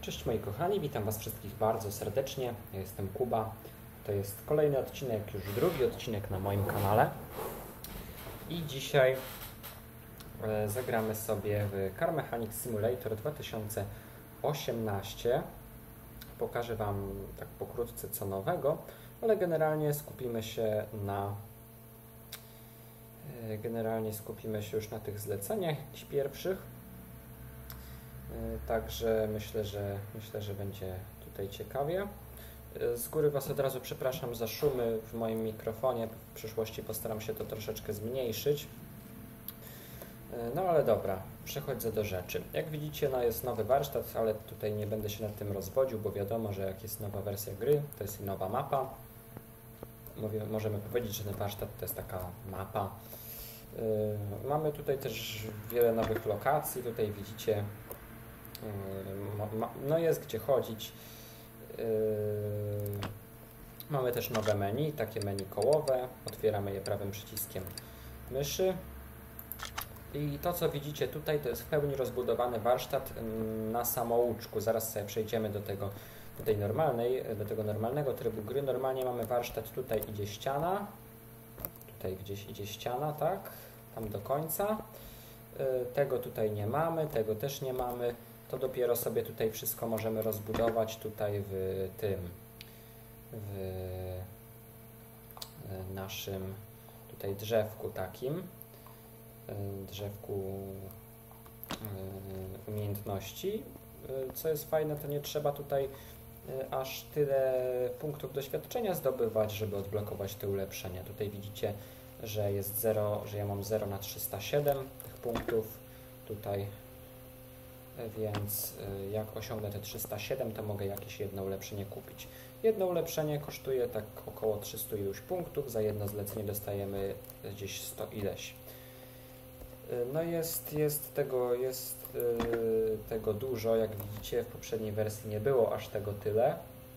Cześć moi kochani, witam Was wszystkich bardzo serdecznie. Ja jestem Kuba. To jest kolejny odcinek, już drugi odcinek na moim kanale. I dzisiaj zagramy sobie w Car Mechanic Simulator 2018. Pokażę Wam tak pokrótce co nowego, ale generalnie skupimy się już na tych zleceniach pierwszych. Także myślę, że będzie tutaj ciekawie. Z góry Was od razu przepraszam za szumy w moim mikrofonie. W przyszłości postaram się to troszeczkę zmniejszyć. No ale dobra, przechodzę do rzeczy. Jak widzicie, jest nowy warsztat, ale tutaj nie będę się nad tym rozwodził, bo wiadomo, że jak jest nowa wersja gry, to jest i nowa mapa. Możemy powiedzieć, że ten warsztat to jest taka mapa. Mamy tutaj też wiele nowych lokacji. Tutaj widzicie, no jest gdzie chodzić. Mamy też nowe menu, takie menu kołowe. Otwieramy je prawym przyciskiem myszy. I to, co widzicie tutaj, to jest w pełni rozbudowany warsztat na samouczku. Zaraz sobie przejdziemy do tego normalnego trybu gry. Normalnie mamy warsztat, tutaj idzie ściana. Tutaj gdzieś idzie ściana, tak? Tam do końca. Tego tutaj nie mamy, tego też nie mamy. To dopiero sobie tutaj wszystko możemy rozbudować tutaj w naszym tutaj drzewku takim. Drzewku umiejętności. Co jest fajne, to nie trzeba tutaj aż tyle punktów doświadczenia zdobywać, żeby odblokować te ulepszenia. Tutaj widzicie, że jest 0, że ja mam 0 na 307 tych punktów tutaj, więc jak osiągnę te 307, to mogę jakieś jedno ulepszenie kupić. Jedno ulepszenie kosztuje tak około 300 iluś punktów, za jedno zlecenie dostajemy gdzieś 100 ileś. No jest tego dużo, jak widzicie w poprzedniej wersji nie było aż tego tyle.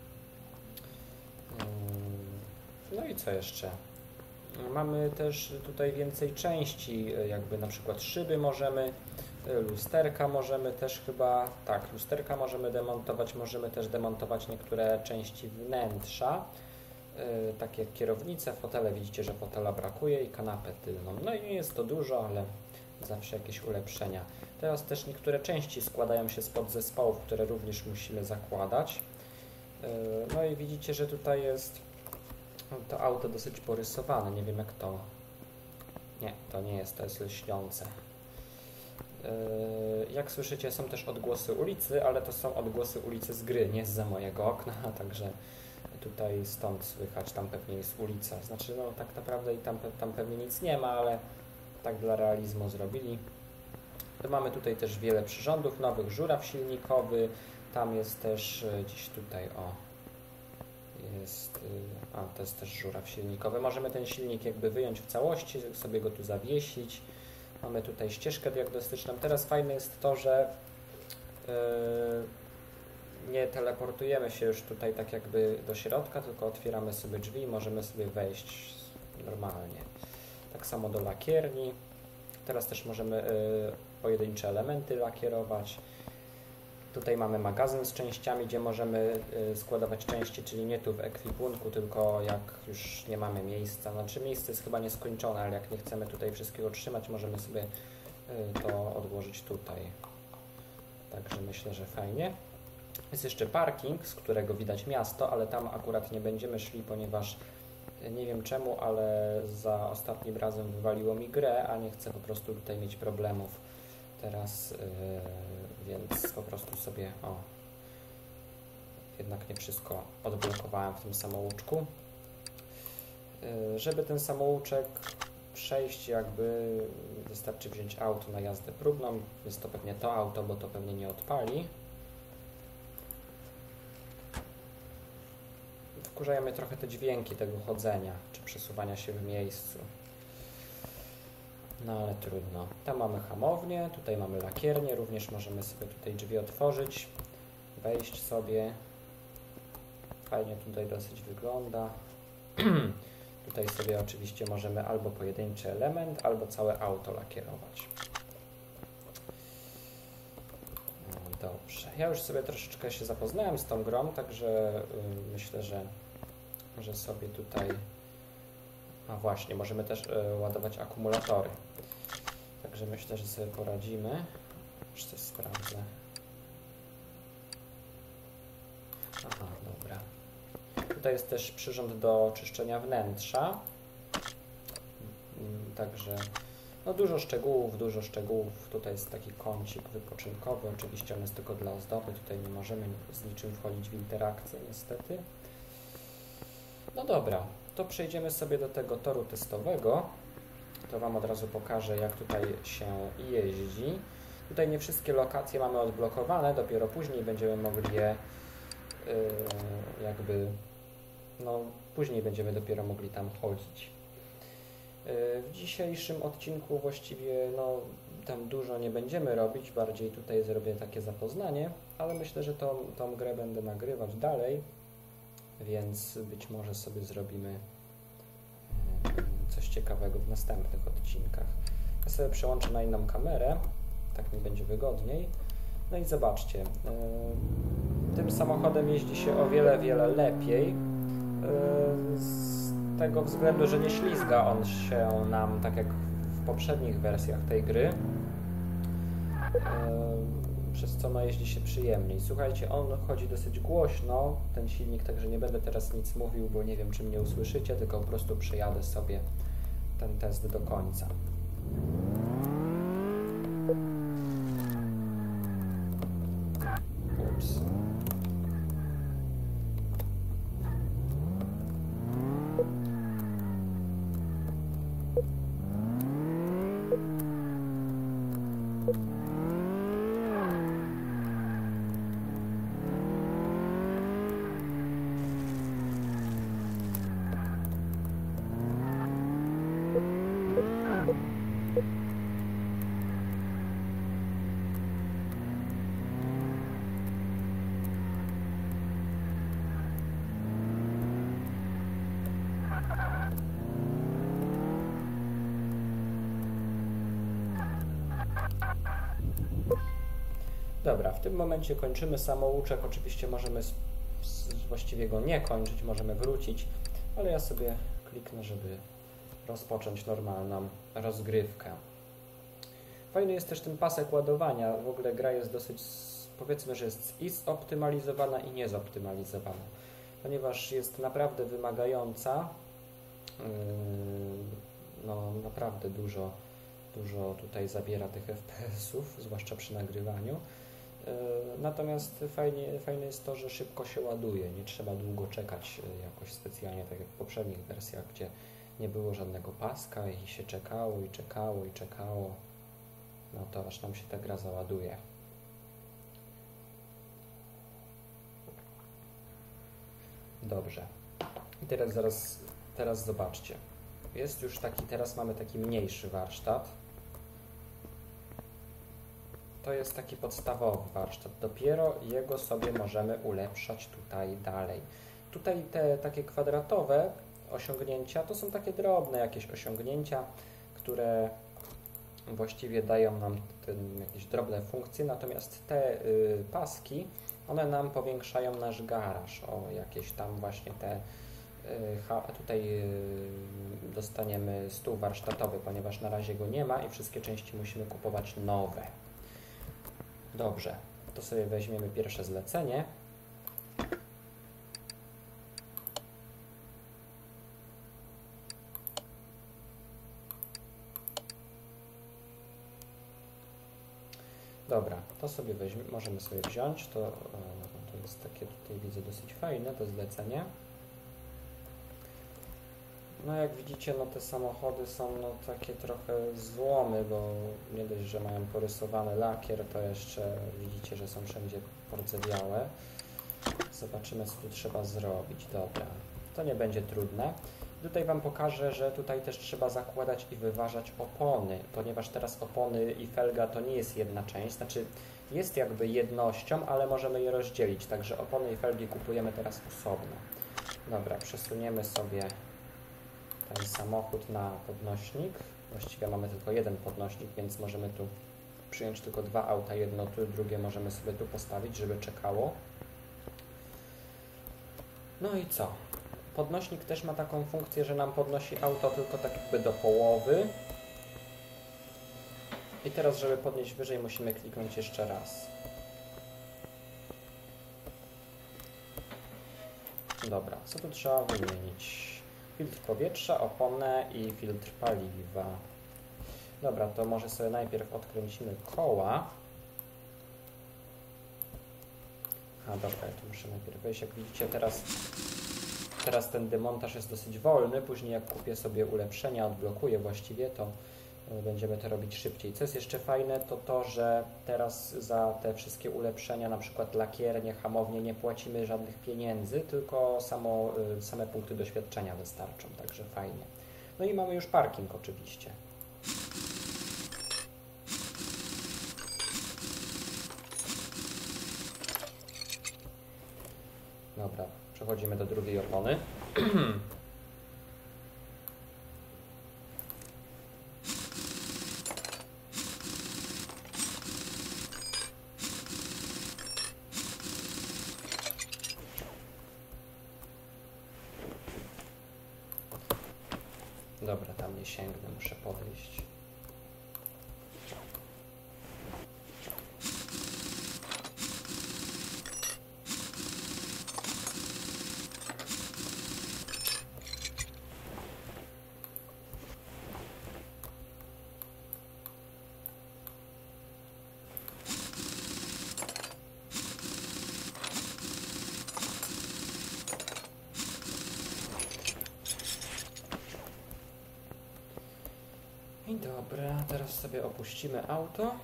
No i co jeszcze? Mamy też tutaj więcej części, jakby na przykład szyby możemy, lusterka możemy też chyba, tak, lusterka możemy demontować, możemy też demontować niektóre części wnętrza, takie jak kierownice, fotele, widzicie, że fotela brakuje i kanapę tylną. No i nie jest to dużo, ale zawsze jakieś ulepszenia. Teraz też niektóre części składają się z podzespołów, które również musimy zakładać. No i widzicie, że tutaj jest to auto dosyć porysowane. Nie wiem jak to... Nie, to nie jest, to jest lśniące. Jak słyszycie, są też odgłosy ulicy, ale to są odgłosy ulicy z gry, nie zza mojego okna, także tutaj stąd słychać, tam pewnie jest ulica. Znaczy, no tak naprawdę i tam pewnie nic nie ma, ale tak dla realizmu zrobili. To mamy tutaj też wiele przyrządów nowych, żuraw silnikowy, tam jest też gdzieś tutaj, to jest też żuraw silnikowy. Możemy ten silnik jakby wyjąć w całości, sobie go tu zawiesić. Mamy tutaj ścieżkę diagnostyczną. Teraz fajne jest to, że nie teleportujemy się już tutaj tak jakby do środka, tylko otwieramy sobie drzwi i możemy sobie wejść normalnie. Tak samo do lakierni. Teraz też możemy pojedyncze elementy lakierować. Tutaj mamy magazyn z częściami, gdzie możemy składować części, czyli nie tu w ekwipunku, tylko jak już nie mamy miejsca. Znaczy miejsce jest chyba nieskończone, ale jak nie chcemy tutaj wszystkiego trzymać, możemy sobie to odłożyć tutaj. Także myślę, że fajnie. Jest jeszcze parking, z którego widać miasto, ale tam akurat nie będziemy szli, ponieważ nie wiem czemu, ale za ostatnim razem wywaliło mi grę, a nie chcę po prostu tutaj mieć problemów teraz, więc po prostu sobie, jednak nie wszystko odblokowałem w tym samouczku. Żeby ten samouczek przejść, jakby wystarczy wziąć auto na jazdę próbną. Jest to pewnie to auto, bo to pewnie nie odpali. Wkurzają mnie trochę te dźwięki tego chodzenia, czy przesuwania się w miejscu. No ale trudno. Tam mamy hamownię, tutaj mamy lakiernię, również możemy sobie tutaj drzwi otworzyć, wejść sobie. Fajnie tutaj dosyć wygląda. Tutaj sobie oczywiście możemy albo pojedynczy element, albo całe auto lakierować. No, dobrze. ja już sobie troszeczkę się zapoznałem z tą grą, także myślę, że sobie tutaj... A właśnie, możemy też ładować akumulatory. Także myślę, że sobie poradzimy. Już coś sprawdzę. Aha, dobra. Tutaj jest też przyrząd do czyszczenia wnętrza. Także no dużo szczegółów. Tutaj jest taki kącik wypoczynkowy. Oczywiście on jest tylko dla ozdoby. Tutaj nie możemy z niczym wchodzić w interakcję niestety. No dobra, to przejdziemy sobie do tego toru testowego. To Wam od razu pokażę, jak tutaj się jeździ. Tutaj nie wszystkie lokacje mamy odblokowane, dopiero później będziemy mogli je później będziemy dopiero mogli tam chodzić. W dzisiejszym odcinku właściwie tam dużo nie będziemy robić, bardziej tutaj zrobię takie zapoznanie, ale myślę, że tą grę będę nagrywać dalej, więc być może sobie zrobimy coś ciekawego w następnych odcinkach. Ja sobie przełączę na inną kamerę, tak mi będzie wygodniej. No i zobaczcie, tym samochodem jeździ się o wiele lepiej, z tego względu, że nie ślizga on się nam tak jak w poprzednich wersjach tej gry, przez co jeździ się przyjemniej. Słuchajcie, on chodzi dosyć głośno, ten silnik, także nie będę teraz nic mówił, bo nie wiem, czy mnie usłyszycie, tylko po prostu przejadę sobie ten test do końca. Ups. Dobra, w tym momencie kończymy samouczek. Oczywiście możemy właściwie go nie kończyć, możemy wrócić, ale ja sobie kliknę, żeby rozpocząć normalną rozgrywkę. Fajny jest też ten pasek ładowania. W ogóle gra jest dosyć, powiedzmy, że jest i zoptymalizowana i niezoptymalizowana, ponieważ jest naprawdę wymagająca. No naprawdę dużo tutaj zabiera tych FPS-ów, zwłaszcza przy nagrywaniu. Natomiast fajne jest to, że szybko się ładuje, nie trzeba długo czekać jakoś specjalnie, tak jak w poprzednich wersjach, gdzie nie było żadnego paska i się czekało, no to aż nam się ta gra załaduje. Dobrze. I teraz zobaczcie. Jest już teraz mamy taki mniejszy warsztat. To jest taki podstawowy warsztat. Dopiero jego sobie możemy ulepszać tutaj dalej. Tutaj te takie kwadratowe osiągnięcia to są takie drobne jakieś osiągnięcia, które właściwie dają nam jakieś drobne funkcje, natomiast te paski, one nam powiększają nasz garaż o jakieś tam właśnie te tutaj dostaniemy stół warsztatowy, ponieważ na razie go nie ma i wszystkie części musimy kupować nowe. Dobrze, to sobie weźmiemy pierwsze zlecenie. Dobra, to sobie możemy sobie wziąć, to jest takie tutaj widzę dosyć fajne to zlecenie. No jak widzicie, te samochody są takie trochę złomy, bo nie dość, że mają porysowany lakier, to jeszcze widzicie, że są wszędzie pordzewiałe. Zobaczymy, co tu trzeba zrobić. Dobra, to nie będzie trudne. Tutaj Wam pokażę, że tutaj też trzeba zakładać i wyważać opony, ponieważ teraz opony i felga to nie jest jedna część, znaczy jest jakby jednością, ale możemy je rozdzielić, także opony i felgi kupujemy teraz osobno. Dobra, przesuniemy sobie ten samochód na podnośnik. Właściwie mamy tylko jeden podnośnik, więc możemy tu przyjąć tylko 2 auta, jedno tu, drugie możemy sobie tu postawić, żeby czekało. No i co? Podnośnik też ma taką funkcję, że nam podnosi auto tylko tak jakby do połowy. I teraz, żeby podnieść wyżej, musimy kliknąć jeszcze raz. Dobra, co tu trzeba wymienić? Filtr powietrza, oponę i filtr paliwa. Dobra, to może sobie najpierw odkręcimy koła. A dobra, ja tu muszę najpierw wejść. Jak widzicie, teraz ten demontaż jest dosyć wolny. Później jak kupię sobie ulepszenia, odblokuję właściwie, to będziemy to robić szybciej. Co jest jeszcze fajne, to to, że teraz za te wszystkie ulepszenia, na przykład lakiernie, hamownie, nie płacimy żadnych pieniędzy, tylko same punkty doświadczenia wystarczą, także fajnie. No i mamy już parking oczywiście. Dobra, przechodzimy do drugiej opony. Dobra, tam nie sięgnę, muszę podejść. I dobra, teraz sobie opuścimy auto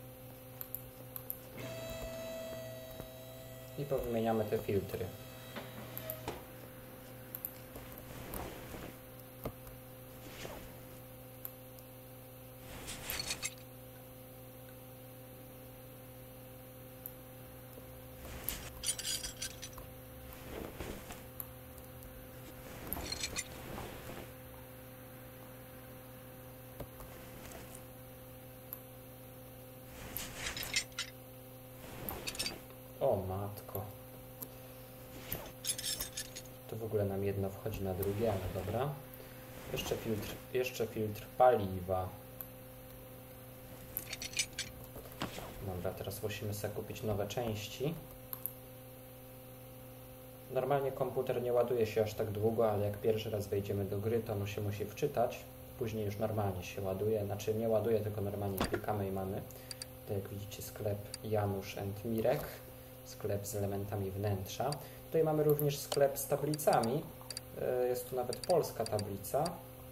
i powymieniamy te filtry. O matko. Tu w ogóle nam jedno wchodzi na drugie, ale dobra. Jeszcze filtr paliwa. Dobra, teraz musimy sobie kupić nowe części. Normalnie komputer nie ładuje się aż tak długo, ale jak pierwszy raz wejdziemy do gry, to się musi wczytać. Później już normalnie się ładuje. Znaczy nie ładuje, tylko normalnie klikamy i mamy. Tutaj jak widzicie sklep Janusz & Mirek. Sklep z elementami wnętrza. Tutaj mamy również sklep z tablicami. Jest tu nawet polska tablica.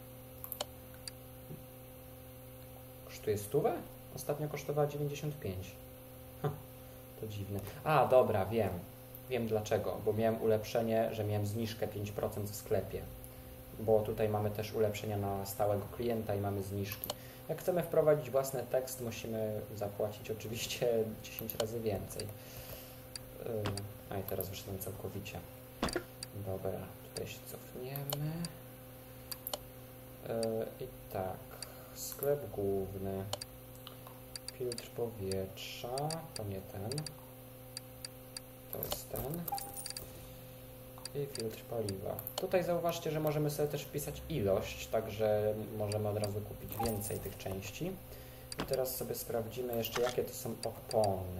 Kosztuje 100? Ostatnio kosztowała 95. To dziwne. A, dobra, wiem. Wiem dlaczego. Bo miałem ulepszenie, że miałem zniżkę 5% w sklepie. Bo tutaj mamy też ulepszenia na stałego klienta i mamy zniżki. Jak chcemy wprowadzić własny tekst, musimy zapłacić oczywiście 10 razy więcej. A i teraz wyszedłem całkowicie. Dobra, tutaj się cofniemy. I tak, sklep główny, filtr powietrza, to nie ten, to jest ten i filtr paliwa. Tutaj zauważcie, że możemy sobie też wpisać ilość, także możemy od razu kupić więcej tych części. I teraz sobie sprawdzimy jeszcze, jakie to są opony.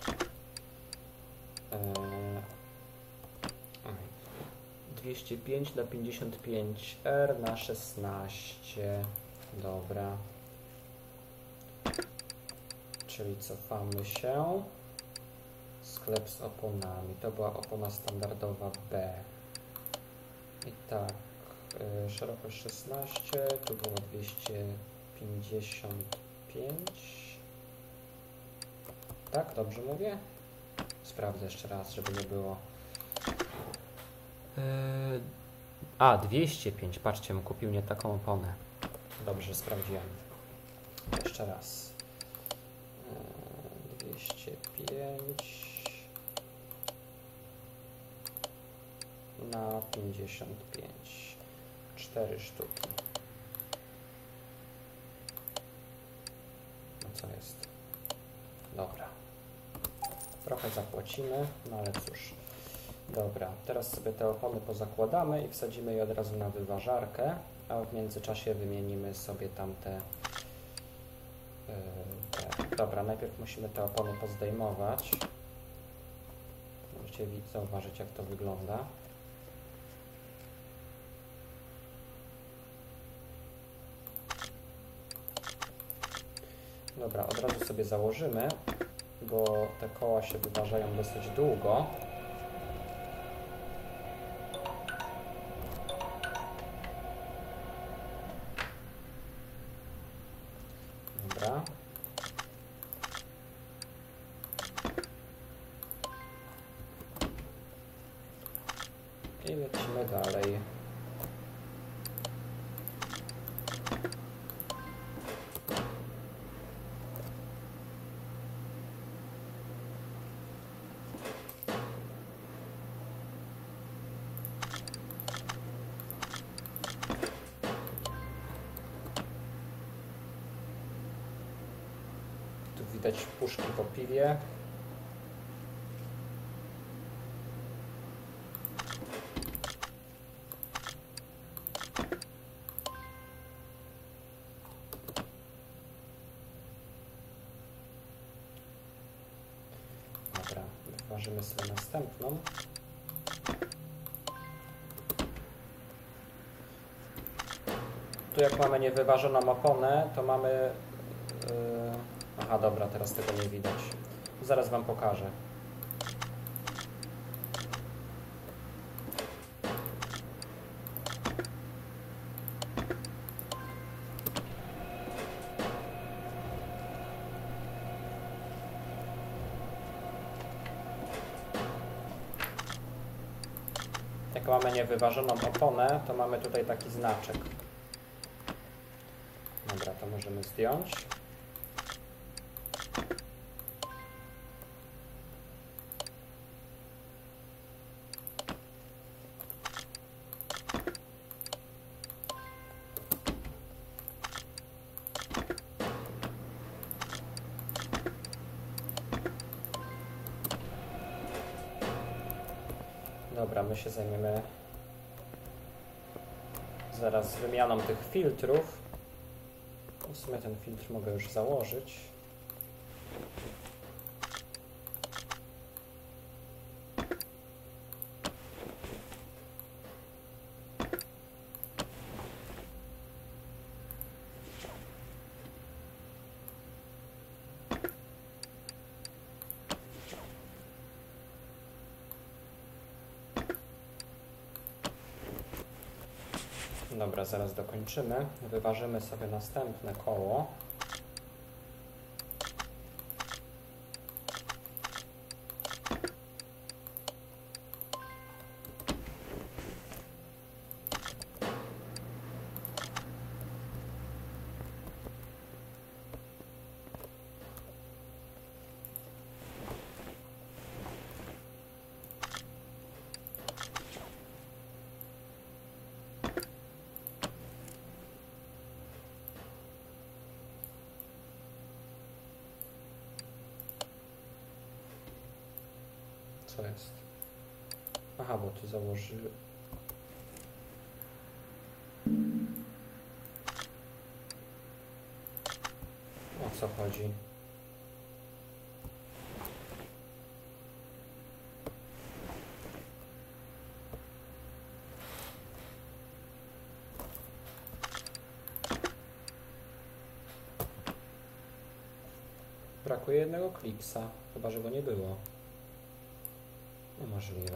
205 na 55 R na 16. Dobra. Czyli cofamy się. Sklep z oponami. To była opona standardowa B. I tak. Szerokość 16. Tu było 255. Tak? Dobrze mówię? Sprawdzę jeszcze raz, żeby nie było. 205. Patrzcie, kupił nie taką oponę. Dobrze, sprawdziłem. Jeszcze raz. 205 na 55. 4 sztuki. No co jest? dobra. Trochę zapłacimy, no ale cóż. Dobra, teraz sobie te opony pozakładamy i wsadzimy je od razu na wyważarkę, a w międzyczasie wymienimy sobie tamte... Dobra, najpierw musimy te opony pozdejmować. Możecie zauważyć, jak to wygląda. Dobra, od razu sobie założymy, bo te koła się wyważają dosyć długo. Dobra. I lecimy dalej. Tu widać puszki po piwie. Dobra, wyważymy sobie następną. Tu jak mamy niewyważoną oponę, to mamy... Aha, dobra, teraz tego nie widać. Zaraz Wam pokażę. Jak mamy niewyważoną oponę, to mamy tutaj taki znaczek. Dobra, to możemy zdjąć. Dobra, my się zajmiemy zaraz wymianą tych filtrów. W sumie ten filtr mogę już założyć. Dobra, zaraz dokończymy. Wyważymy sobie następne koło. Co jest? Aha, bo tu założy... O co chodzi? Brakuje jednego klipsa, chyba że go nie było. Niemożliwe.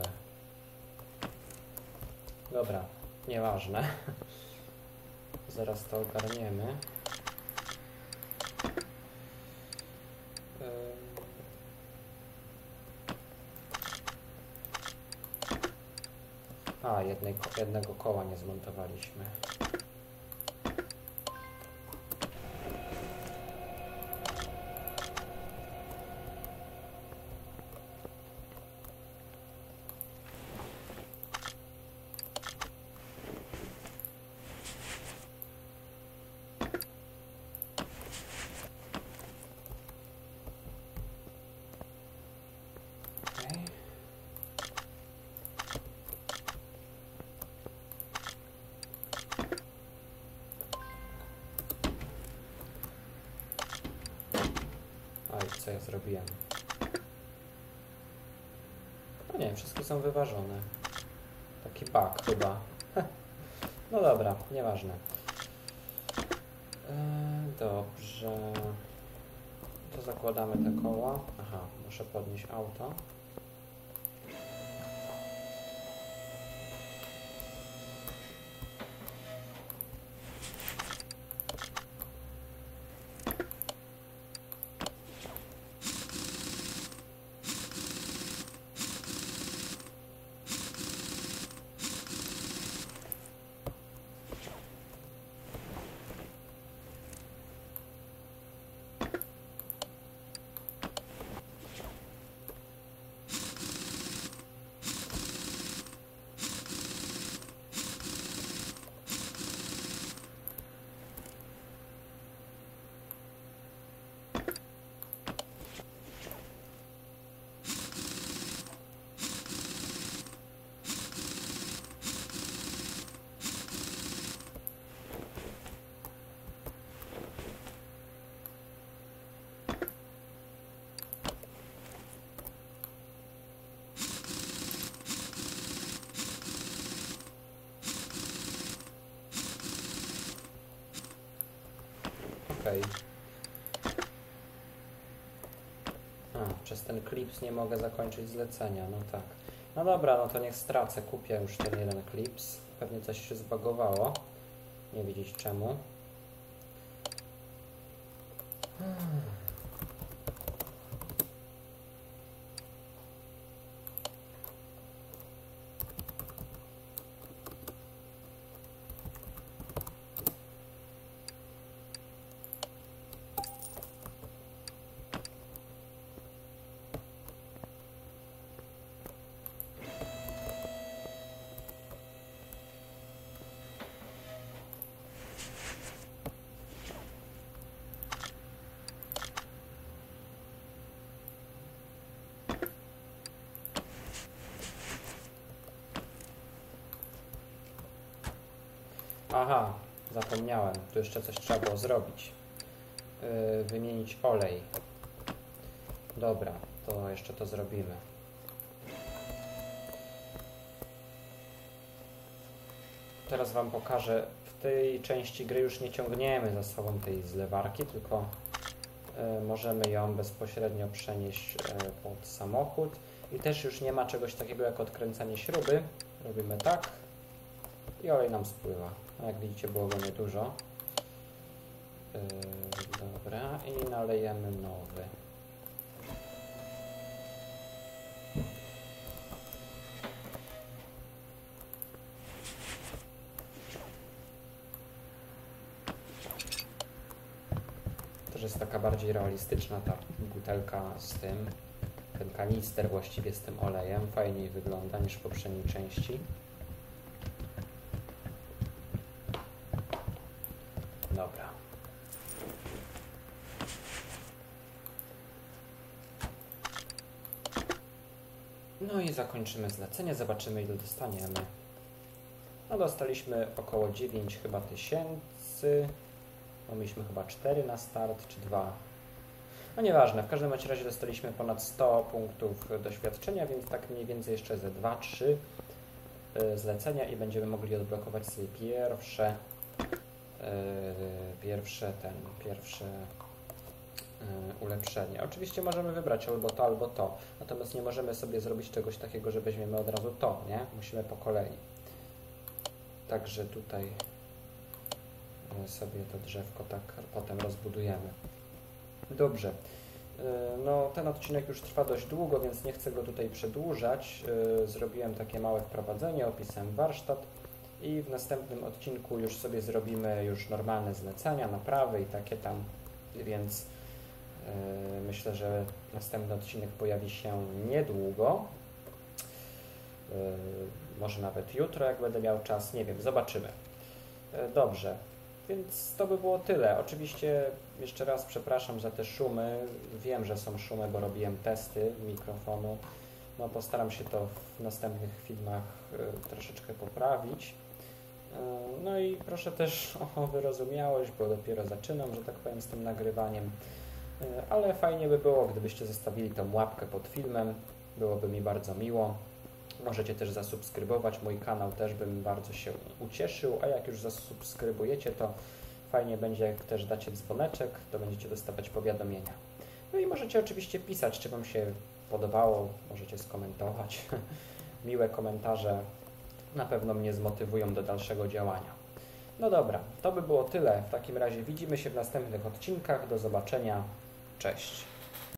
Dobra, nieważne. Zaraz to ogarniemy. A, jednego koła nie zmontowaliśmy. zrobiłem? No nie, wszystkie są wyważone. Taki bug chyba. No dobra, nieważne. Dobrze. To zakładamy te koła. Aha, muszę podnieść auto. Okej. Przez ten klips nie mogę zakończyć zlecenia, no tak. No dobra, no to niech stracę, kupię już ten jeden klips. Pewnie coś się zbagowało. Nie wiedzieć czemu. Aha, zapomniałem. Tu jeszcze coś trzeba było zrobić. Wymienić olej. Dobra, to jeszcze to zrobimy. Teraz Wam pokażę. W tej części gry już nie ciągniemy za sobą tej zlewarki, tylko możemy ją bezpośrednio przenieść pod samochód. I też już nie ma czegoś takiego jak odkręcanie śruby. Robimy tak i olej nam spływa. Jak widzicie, było go niedużo. Dobra, i nalejemy nowy. Też jest taka bardziej realistyczna ta butelka z tym. Ten kanister właściwie z tym olejem. Fajniej wygląda niż w poprzedniej części. Dobra. No i zakończymy zlecenie. Zobaczymy, ile dostaniemy. No dostaliśmy około 9 chyba tysięcy. No mieliśmy chyba 4 na start, czy 2. No nieważne, w każdym razie dostaliśmy ponad 100 punktów doświadczenia, więc tak mniej więcej jeszcze ze 2-3 zlecenia i będziemy mogli odblokować sobie pierwsze ulepszenie. Oczywiście możemy wybrać albo to, natomiast nie możemy sobie zrobić czegoś takiego, że weźmiemy od razu to, nie? Musimy po kolei. Także tutaj sobie to drzewko tak potem rozbudujemy. Dobrze. No, ten odcinek już trwa dość długo, więc nie chcę go tutaj przedłużać. Zrobiłem takie małe wprowadzenie, opisałem warsztat i w następnym odcinku już sobie zrobimy już normalne zlecenia, naprawy i takie tam, więc myślę, że następny odcinek pojawi się niedługo. Może nawet jutro, jak będę miał czas, nie wiem, zobaczymy. Dobrze. Więc to by było tyle. Oczywiście jeszcze raz przepraszam za te szumy. Wiem, że są szumy, bo robiłem testy mikrofonu. No, postaram się to w następnych filmach troszeczkę poprawić. No i proszę też o wyrozumiałość, bo dopiero zaczynam, że tak powiem, z tym nagrywaniem. ale fajnie by było, gdybyście zostawili tą łapkę pod filmem, byłoby mi bardzo miło. Możecie też zasubskrybować mój kanał, też bym bardzo się ucieszył, a jak już zasubskrybujecie, to fajnie będzie, jak też dacie dzwoneczek, to będziecie dostawać powiadomienia. No i możecie oczywiście pisać, czy Wam się podobało, możecie skomentować. Miłe komentarze na pewno mnie zmotywują do dalszego działania. No dobra, to by było tyle. W takim razie widzimy się w następnych odcinkach. Do zobaczenia. Cześć.